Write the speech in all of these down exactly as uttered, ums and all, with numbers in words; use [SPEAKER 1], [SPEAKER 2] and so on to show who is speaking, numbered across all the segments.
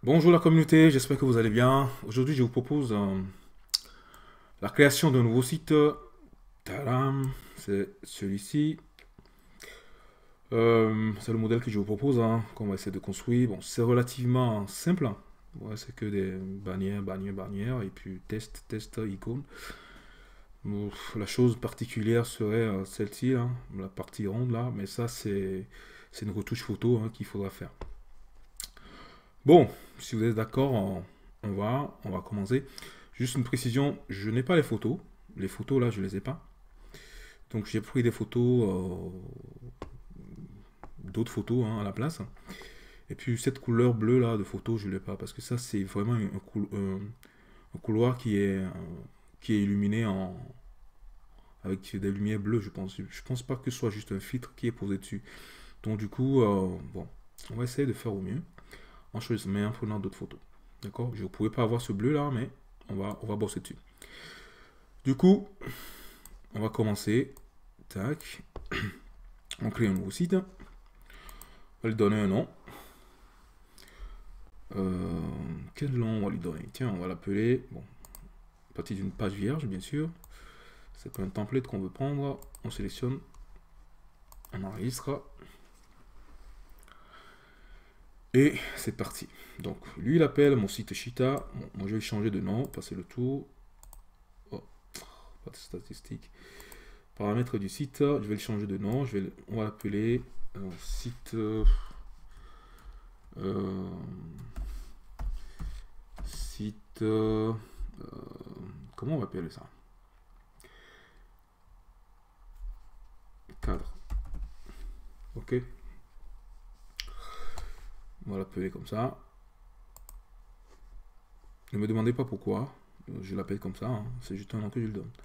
[SPEAKER 1] Bonjour la communauté, j'espère que vous allez bien. Aujourd'hui, je vous propose euh, la création d'un nouveau site. Tadam, c'est celui-ci. Euh, c'est le modèle que je vous propose, hein, qu'on va essayer de construire. Bon, c'est relativement simple, hein. Ouais, c'est que des bannières, bannières, bannières, et puis test, test, icône. Bon, la chose particulière serait euh, celle-ci, hein, la partie ronde là, mais ça, c'est c'est une retouche photo, hein, qu'il faudra faire. Bon, si vous êtes d'accord, on, on va, on va commencer. Juste une précision, je n'ai pas les photos. Les photos là, je les ai pas. Donc j'ai pris des photos, euh, d'autres photos, hein, à la place. Et puis cette couleur bleue là de photo, je l'ai pas parce que ça c'est vraiment un, cou- un- un couloir qui est euh, qui est illuminé en avec des lumières bleues, je pense. Je pense pas que ce soit juste un filtre qui est posé dessus. Donc du coup, euh, bon, on va essayer de faire au mieux en choisissant, mais en prenant d'autres photos. D'accord? Je ne pouvais pas avoir ce bleu là, mais on va on va bosser dessus. Du coup, on va commencer. Tac. On crée un nouveau site. On va lui donner un nom. Euh, quel nom on va lui donner? Tiens, on va l'appeler. Bon, à partir d'une page vierge, bien sûr. C'est pas un template qu'on veut prendre. On sélectionne. On enregistre. Et c'est parti. Donc, lui, il appelle mon site Shita. Bon, moi, je vais changer de nom, passer le tour. Oh, pas de statistiques. Paramètres du site. Je vais le changer de nom. Je vais, on va l'appeler euh, site. Euh, site. Euh, comment on va appeler ça? Cadre. Ok. On va l'appeler comme ça. Ne me demandez pas pourquoi. Je l'appelle comme ça, hein. C'est juste un nom que je le donne.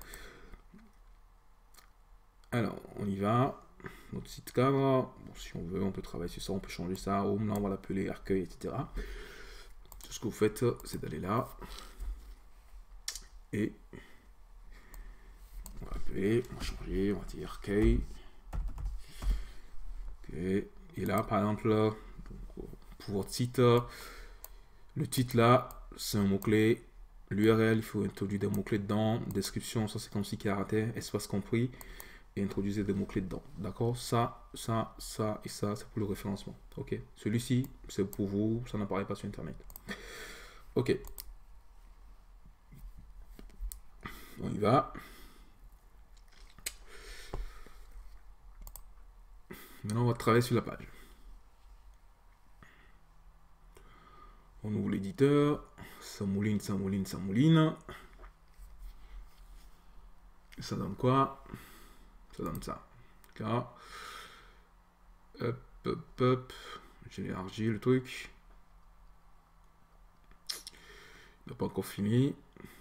[SPEAKER 1] Alors, on y va. Notre site cadre. Bon, si on veut, on peut travailler sur ça. On peut changer ça. Home, là, on va l'appeler accueil, et cetera. Tout ce que vous faites, c'est d'aller là. Et on va appeler, on va changer, on va dire accueil. Ok. Et là, par exemple, là, pour votre site, le titre là, c'est un mot-clé. L'U R L, il faut introduire des mots-clés dedans. Description, ça c'est comme si caractère, espace compris. Et introduisez des mots-clés dedans. D'accord? Ça, ça, ça et ça, c'est pour le référencement. Ok? Celui-ci, c'est pour vous, ça n'apparaît pas sur Internet. Ok. On y va. Maintenant, on va travailler sur la page. On ouvre l'éditeur. Ça mouline, ça mouline, ça mouline. Ça donne quoi? Ça donne ça. Là. Hop, hop, hop. J'ai élargi le truc. Il n'a pas encore fini.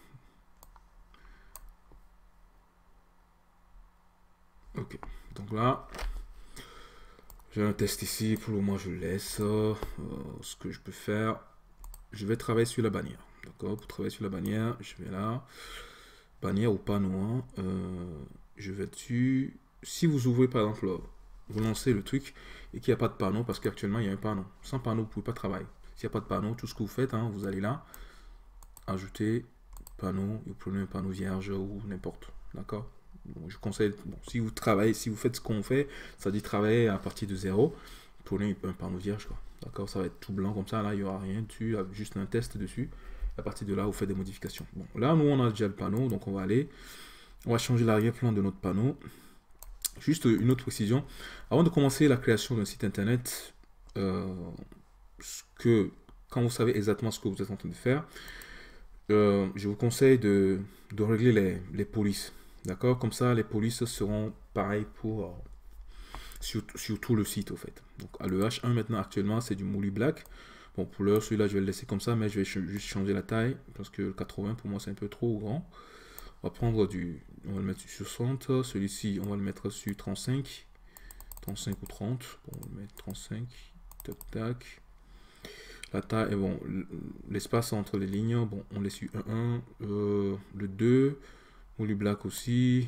[SPEAKER 1] Ok. Donc là, j'ai un test ici. Pour le moment, je le laisse. Euh, ce que je peux faire, je vais travailler sur la bannière. D'accord? Pour travailler sur la bannière, je vais là. Bannière ou panneau. Hein. Euh, je vais dessus. Si vous ouvrez par exemple, vous lancez le truc et qu'il n'y a pas de panneau, parce qu'actuellement il y a un panneau. Sans panneau, vous ne pouvez pas travailler. S'il n'y a pas de panneau, tout ce que vous faites, hein, vous allez là, ajouter panneau, vous prenez un panneau vierge ou n'importe. D'accord? Bon, je conseille, bon, si vous travaillez, si vous faites ce qu'on fait, ça dit travailler à partir de zéro, prenez un panneau vierge. D'accord? Ça va être tout blanc comme ça, là, il n'y aura rien dessus, juste un test dessus. À partir de là, vous faites des modifications. Bon, là, nous, on a déjà le panneau, donc on va aller, on va changer l'arrière-plan de notre panneau. Juste une autre précision, avant de commencer la création d'un site internet, euh, ce que, quand vous savez exactement ce que vous êtes en train de faire, euh, je vous conseille de, de régler les, les polices. D'accord? Comme ça, les polices seront pareilles pour, euh, sur, sur tout le site, au fait. Donc, à le H un, maintenant, actuellement, c'est du Mouli Black. Bon, pour l'heure, celui-là, je vais le laisser comme ça, mais je vais ch juste changer la taille, parce que le quatre-vingts, pour moi, c'est un peu trop grand. On va prendre du... On va le mettre sur soixante. Celui-ci, on va le mettre sur trente-cinq. trente-cinq ou trente. Bon, on va mettre trente-cinq. Tac, tac. La taille, bon, l'espace entre les lignes, bon, on laisse sur un un. Euh, le deux. Mouli Black aussi.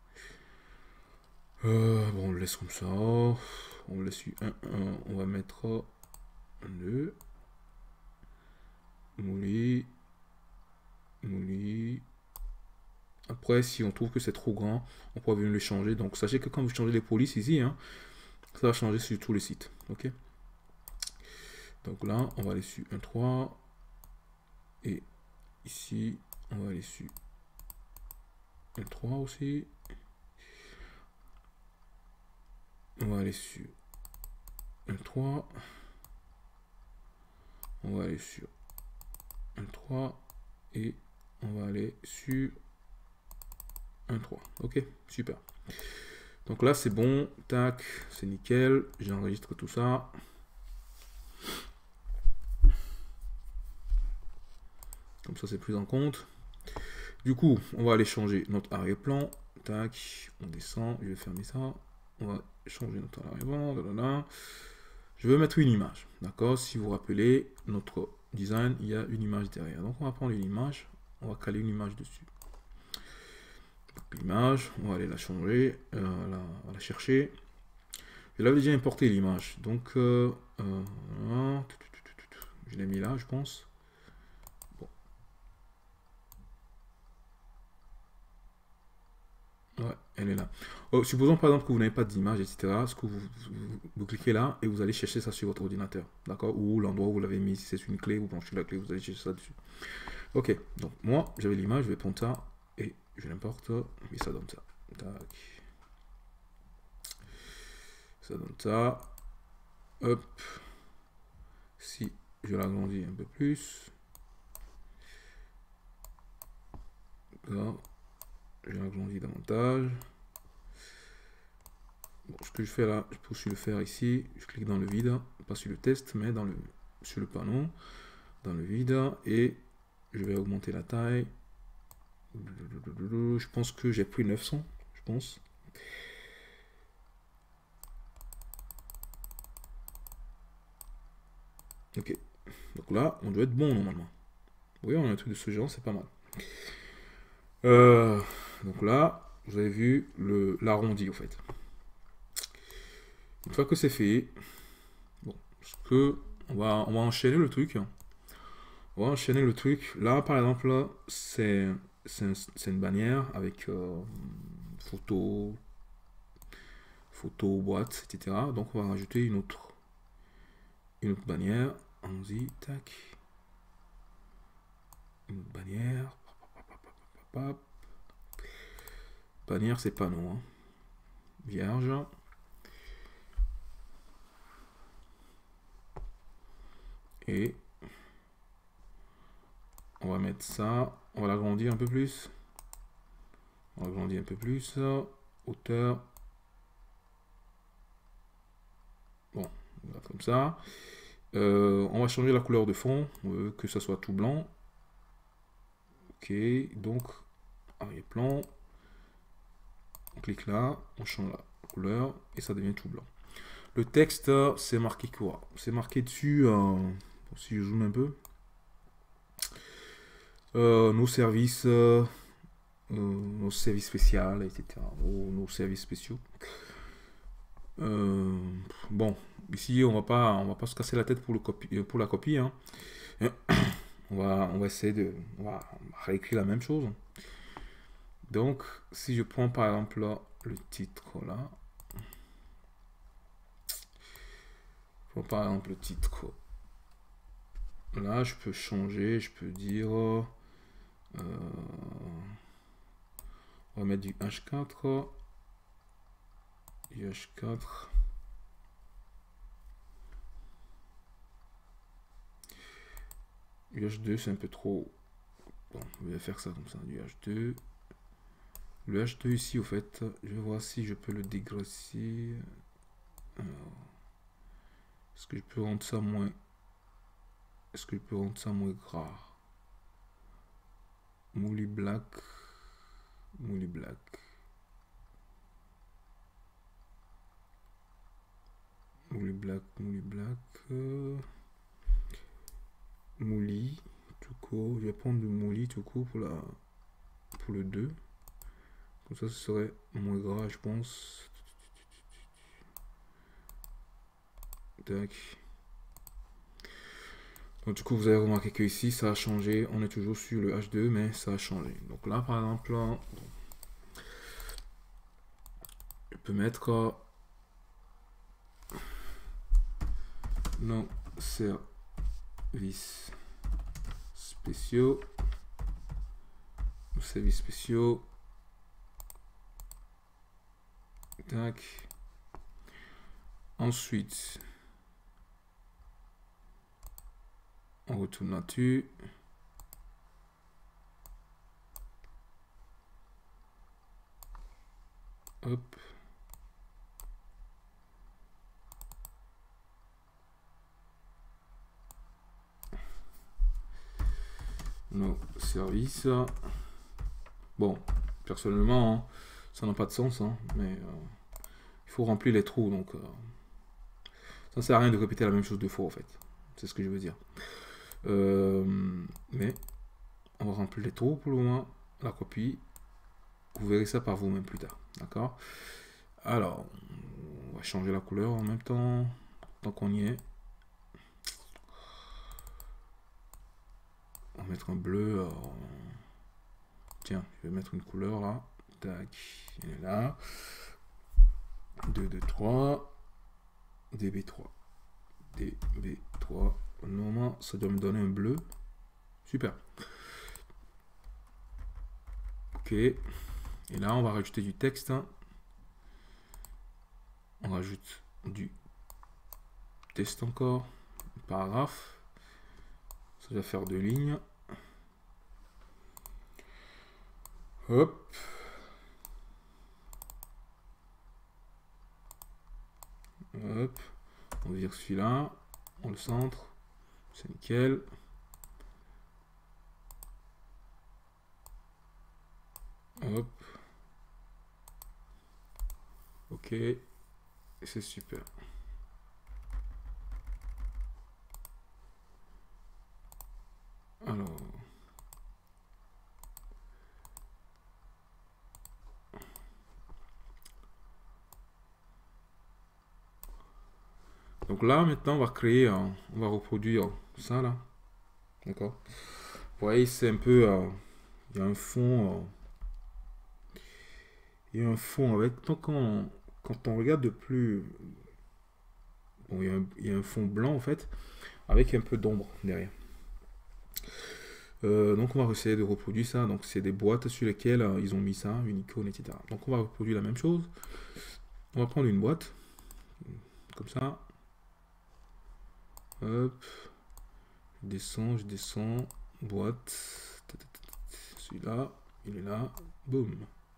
[SPEAKER 1] Euh, bon, on le laisse comme ça. On le laisse sur un un. On va mettre un deux. Mouli. Mouli. Après, si on trouve que c'est trop grand, on pourra venir le changer. Donc, sachez que quand vous changez les polices ici, hein, ça va changer sur tous les sites. Ok. Donc là, on va aller sur un trois. Et ici, on va aller sur un trois aussi. On va aller sur un trois. On va aller sur un trois. Et on va aller sur un trois. Ok, super. Donc là, c'est bon. Tac, c'est nickel. J'enregistre tout ça. Comme ça, c'est pris en compte. Du coup, on va aller changer notre arrière-plan. Tac, on descend. Je vais fermer ça. On va changer notre arrière-plan. Je vais mettre une image. D'accord? Si vous vous rappelez, notre design, il y a une image derrière. Donc, on va prendre une image. On va caler une image dessus. L'image, on va aller la changer, euh, la, on va la chercher. Je l'avais déjà importé l'image, donc euh, euh, je l'ai mis là, je pense. Bon. Ouais, elle est là. Oh, supposons par exemple que vous n'avez pas d'image, et cetera. Ce que vous, vous, vous cliquez là et vous allez chercher ça sur votre ordinateur, d'accord? Ou l'endroit où vous l'avez mis, si c'est une clé, vous branchez la clé, vous allez chercher ça dessus. Ok, donc moi j'avais l'image, je vais prendre ça et je l'importe et ça donne ça. Tac. Ça donne ça. Hop. Si je l'agrandis un peu plus. Là, je l'agrandis davantage. Bon, ce que je fais là, je peux aussi le faire ici. Je clique dans le vide, pas sur le test, mais dans le, sur le panneau, dans le vide, et je vais augmenter la taille. Je pense que j'ai pris neuf cents, je pense. Ok, donc là, on doit être bon normalement. Oui, on a un truc de ce genre, c'est pas mal. Euh, donc là, vous avez vu l'arrondi en fait. Une fois que c'est fait, bon, ce que on va, on va enchaîner le truc. On va enchaîner le truc. Là, par exemple, c'est un, une bannière avec euh, photo, photo, boîte, et cetera. Donc, on va rajouter une autre, une autre bannière. Allons-y, tac. Une autre bannière. Bannière, c'est pas non. Hein. Vierge. Et on va mettre ça. On va l'agrandir un peu plus. On va agrandir un peu plus. Hauteur. Bon, on va comme ça. Euh, on va changer la couleur de fond, euh, que ça soit tout blanc. Ok, donc arrière-plan. On clique là, on change la couleur et ça devient tout blanc. Le texte, c'est marqué quoi? C'est marqué dessus, euh, si je zoome un peu, euh, nos services, euh, nos services spéciaux, et cetera. Nos, nos services spéciaux. Euh, bon, ici on va pas, on va pas se casser la tête pour le copie, pour la copie. Hein. On va, on va essayer de, on va réécrire la même chose. Donc, si je prends par exemple là, le titre là, je prends par exemple le titre là, je peux changer, je peux dire, euh, on va mettre du H quatre, du H quatre. Du H deux, c'est un peu trop. Bon, je vais faire ça comme ça, du H deux. Le H deux ici, au fait, je vais voir si je peux le dégraisser. Alors, est-ce que je peux rendre ça moins... Est-ce que je peux rendre ça moins gras? Mouli black. Mouli black. Mouli black, mouli black. Euh... Mouli, tout court. Je vais prendre du mouli tout court pour, la... pour le deux. Comme ça, ce serait moins gras, je pense. Tac. Donc du coup, vous avez remarqué que ici, ça a changé. On est toujours sur le H deux, mais ça a changé. Donc là, par exemple, là, je peux mettre euh, nos services spéciaux. Nos services spéciaux. Tac. Ensuite, on retourne là-dessus. Hop. Nos services. Bon, personnellement, hein, ça n'a pas de sens, hein, mais euh, il faut remplir les trous, donc euh, ça ne sert à rien de répéter la même chose deux fois, en fait. C'est ce que je veux dire. Euh, mais on va remplir les trous pour le moment, la copie. Vous verrez ça par vous-même plus tard, d'accord? Alors, on va changer la couleur en même temps, tant qu'on y est. On va mettre un bleu. Euh... Tiens, je vais mettre une couleur là. Tac, elle est là. deux, deux, trois. D B trois. D B trois. Normalement, ça doit me donner un bleu. Super. Ok. Et là, on va rajouter du texte. On rajoute du texte encore. Un paragraphe. Ça va faire deux lignes. Hop. Hop. On vire celui-là. On le centre. C'est nickel. Hop. Ok. C'est super. Alors. Donc là, maintenant, on va créer, euh, on va reproduire ça là. D'accord. Vous voyez, c'est un peu, euh, il y a un fond, euh, il y a un fond avec, tant qu'on, quand on regarde de plus, bon, il y a un, il y a un fond blanc en fait, avec un peu d'ombre derrière. Euh, donc on va essayer de reproduire ça. Donc c'est des boîtes sur lesquelles euh, ils ont mis ça, une icône, et cetera. Donc on va reproduire la même chose. On va prendre une boîte, comme ça. Hop. Je descends, je descends. Boîte. Celui-là, il est là. Boum.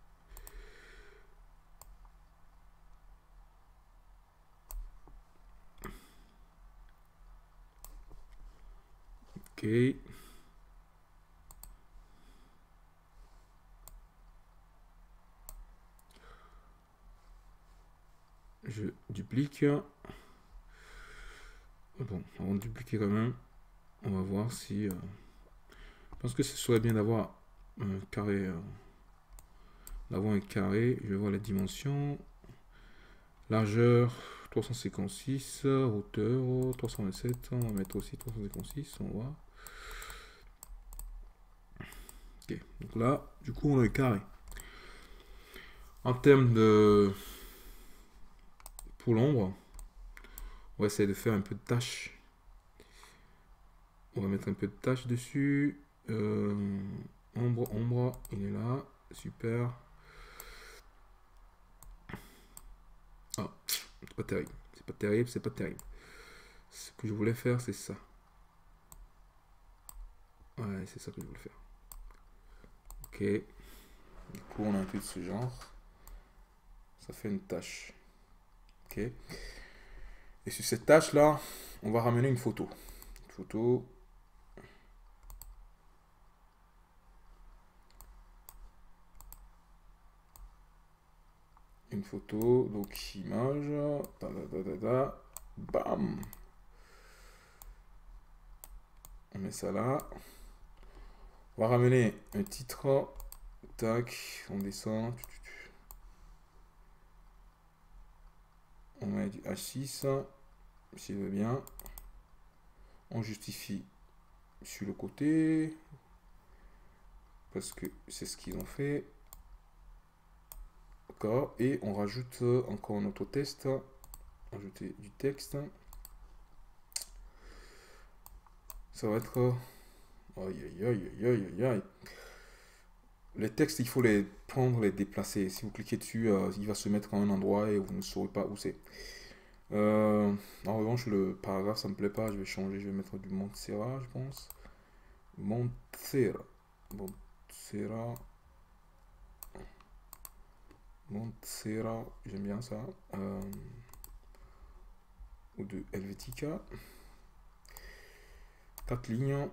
[SPEAKER 1] Ok. Je duplique. Bon, avant de dupliquer quand même, on va voir si... Euh, je pense que ce serait bien d'avoir un carré. Euh, d'avoir un carré. Je vais voir les dimensions. Largeur trois cent cinquante-six. Hauteur trois cent vingt-sept. On va mettre aussi trois cent cinquante-six. On voit. Ok, donc là, du coup, on a un carré. En termes de... Pour l'ombre, on va essayer de faire un peu de tâche. On va mettre un peu de tâche dessus. Euh, ombre, ombre, il est là. Super. Ah, c'est pas terrible. C'est pas terrible, c'est pas terrible. Ce que je voulais faire, c'est ça. Ouais, c'est ça que je voulais faire. Ok. Du coup, on a un peu de ce genre. Ça fait une tâche. Ok. Et sur cette tâche-là, on va ramener une photo. Une photo. Une photo. Donc, image. Da, da, da, da, da. Bam. On met ça là. On va ramener un titre. Tac. On descend. On met du H six. S'il veut bien. On justifie sur le côté. Parce que c'est ce qu'ils ont fait. D'accord. Et on rajoute encore un autre test. Ajouter du texte. Ça va être... Aïe, aïe, aïe, aïe, aïe, aïe. Les textes, il faut les prendre, les déplacer. Si vous cliquez dessus, euh, il va se mettre à un endroit et vous ne saurez pas où c'est. Euh, en revanche, le paragraphe, ça me plaît pas. Je vais changer, je vais mettre du Montserrat, je pense. Montserrat. Montserrat. Montserrat, j'aime bien ça. Euh, ou de Helvetica. Quatre lignes.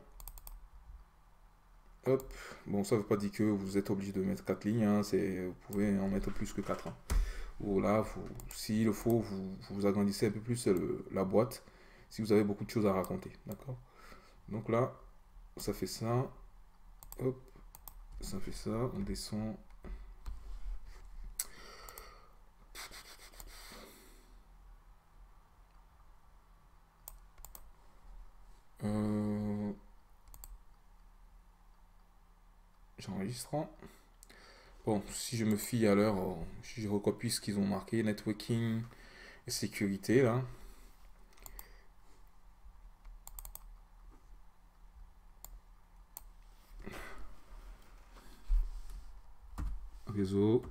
[SPEAKER 1] Hop. Bon, ça ne veut pas dire que vous êtes obligé de mettre quatre lignes. Hein. Vous pouvez en mettre plus que quatre. Hein. Ou là, s'il le faut, vous, vous agrandissez un peu plus le, la boîte. Si vous avez beaucoup de choses à raconter. D'accord. Donc là, ça fait ça. Hop. Ça fait ça. On descend. Euh... J'enregistre. Bon, si je me fie à leur, si je recopie ce qu'ils ont marqué, networking et sécurité, là. Réseau.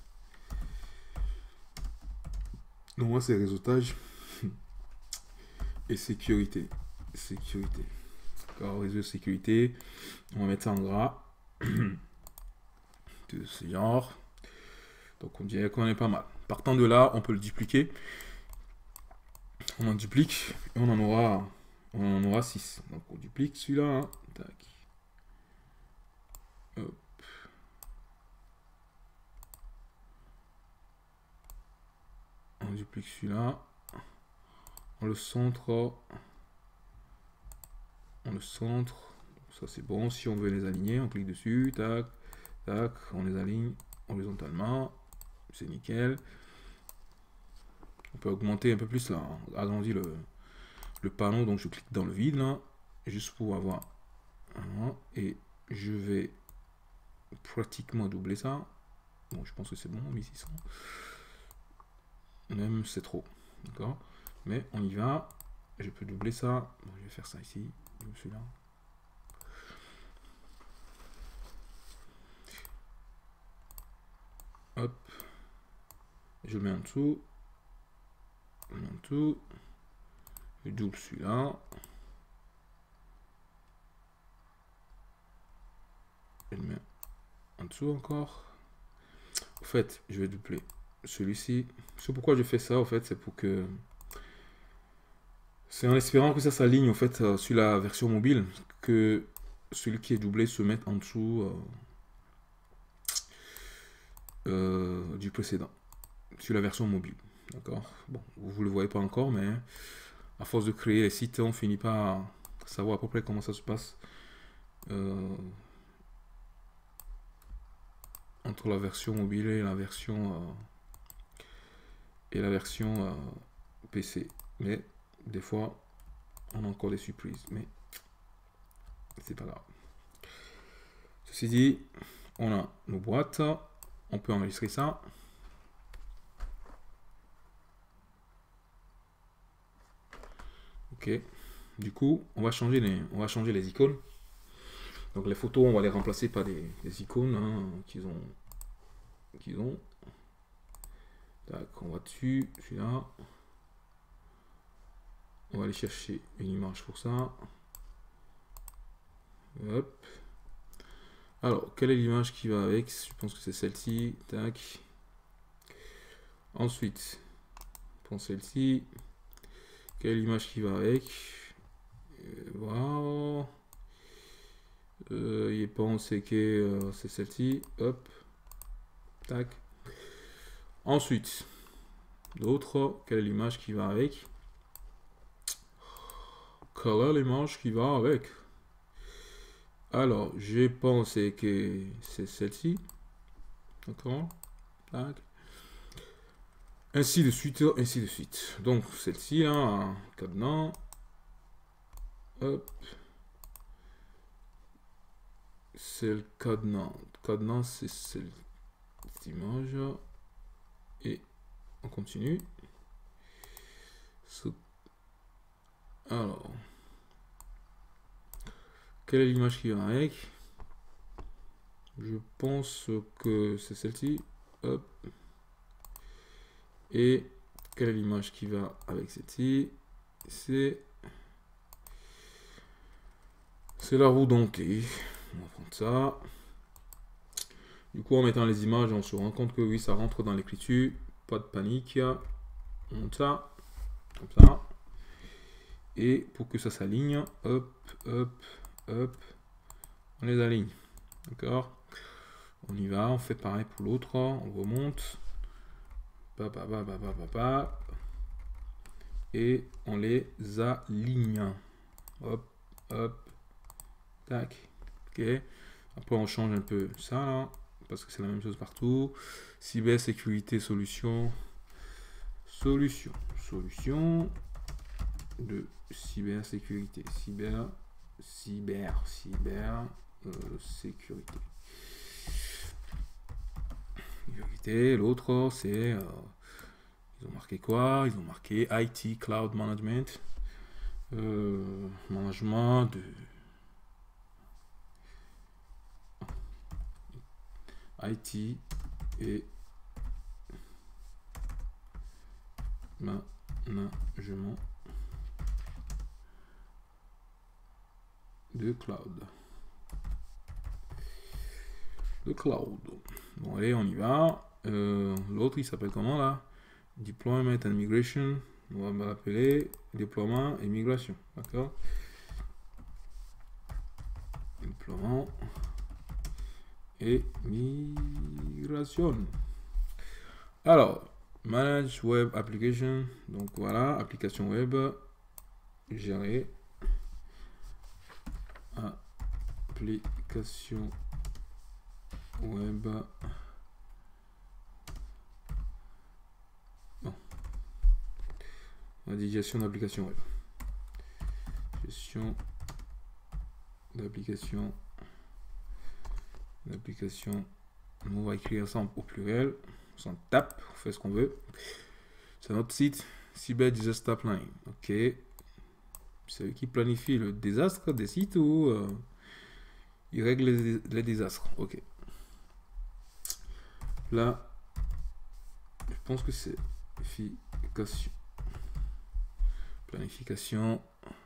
[SPEAKER 1] Non, moi, c'est réseautage et sécurité. Sécurité. D'accord, réseau de sécurité. On va mettre ça en gras. De ce genre. Donc, on dirait qu'on est pas mal. Partant de là, on peut le dupliquer. On en duplique et on en aura, on en aura six. Donc, on duplique celui-là. Hein. Tac. Hop. On duplique celui-là. On le centre. On le centre. Ça c'est bon. Si on veut les aligner, on clique dessus. Tac. Tac. On les aligne horizontalement. C'est nickel. On peut augmenter un peu plus là. Agrandir le, le panneau. Donc je clique dans le vide là. Juste pour avoir. Et je vais pratiquement doubler ça. Bon, je pense que c'est bon. mille six cents. Même c'est trop. D'accord. Mais on y va. Je peux doubler ça. Bon, je vais faire ça ici. Celui-là. Hop. Je le mets en dessous. Je le mets en dessous. Je double celui-là. Je le mets en dessous encore. En fait, je vais doubler celui-ci. C'est pourquoi je fais ça, en fait, c'est pour que... C'est en espérant que ça s'aligne, en fait, euh, sur la version mobile, que celui qui est doublé se mette en dessous euh, euh, du précédent, sur la version mobile. D'accord. Bon, vous ne le voyez pas encore, mais à force de créer les sites, on finit par savoir à peu près comment ça se passe euh, entre la version mobile et la version euh, et la version euh, P C. Mais des fois, on a encore des surprises, mais c'est pas grave. Ceci dit, on a nos boîtes, on peut enregistrer ça. Ok. Du coup, on va changer les, on va changer les icônes. Donc les photos, on va les remplacer par des, des icônes hein, qu'ils ont, qu'ils ont. Tac, on va dessus, celui-là. On va aller chercher une image pour ça. Hop. Alors, quelle est l'image qui va avec? Je pense que c'est celle-ci. Tac. Ensuite, pour celle-ci, quelle est l'image qui va avec? Voilà. Euh, il pense que euh, c'est celle-ci. Hop. Tac. Ensuite, d'autres, quelle est l'image qui va avec? Quelle est l'image qui va avec? Alors, j'ai pensé que c'est celle-ci. D'accord. Tac. Ainsi de suite, ainsi de suite. Donc, celle-ci, hein, cadenas. Hop. c'est le cadenas. Le cadenas, c'est cette image. Et on continue. So, alors, quelle est l'image qui va avec? Je pense que c'est celle-ci. Hop. Et quelle est l'image qui va avec celle-ci? C'est c'est la roue dentée. On va prendre ça. Du coup, en mettant les images, on se rend compte que oui, ça rentre dans l'écriture. Pas de panique. On monte ça. Comme ça. Et pour que ça s'aligne, hop, hop, hop, on les aligne. D'accord? On y va, on fait pareil pour l'autre. On remonte. Pa, pa, pa, pa, pa, pa, pa. Et on les aligne. Hop, hop, tac. Ok. Après, on change un peu ça, là, parce que c'est la même chose partout. Cybersécurité, solution. Solution. Solution de cybersécurité. Cyber, cyber, cyber, euh, sécurité. Sécurité. L'autre, c'est... Euh, ils ont marqué quoi? Ils ont marqué I T, Cloud Management. Euh, management de... I T et management de cloud. De cloud. Bon, allez, on y va. Euh, L'autre, il s'appelle comment là? Deployment and Migration. On va l'appeler déploiement et migration. D'accord? Déploiement et migration. Alors, manage web application. Donc voilà, application web gérée. Application web. Bon. La gestion d'application web. Gestion d'application. L'application, on va écrire ça au pluriel, on s'en tape, on fait ce qu'on veut. C'est notre site Cyber Disaster Planning. Ok, c'est eux qui planifient le désastre des sites ou euh, ils règlent les, les désastres. Ok, là, je pense que c'est planification, planification,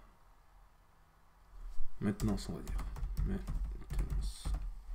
[SPEAKER 1] maintenance, on va dire. Maintenance.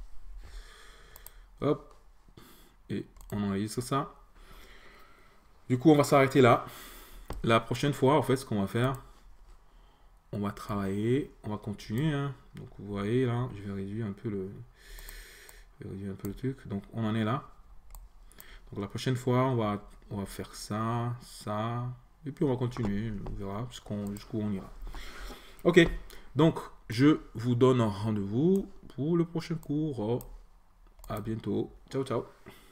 [SPEAKER 1] Hop, et on enregistre ça. Du coup, on va s'arrêter là. La prochaine fois, en fait, ce qu'on va faire, on va travailler, on va continuer. Hein. Donc, vous voyez là, je vais réduire un peu le, je vais réduire un peu le truc. Donc, on en est là. Donc, la prochaine fois, on va, on va faire ça, ça, et puis on va continuer. On verra jusqu'où jusqu'où on ira. Ok. Donc, je vous donne un rendez-vous pour le prochain cours. À bientôt. Ciao, ciao.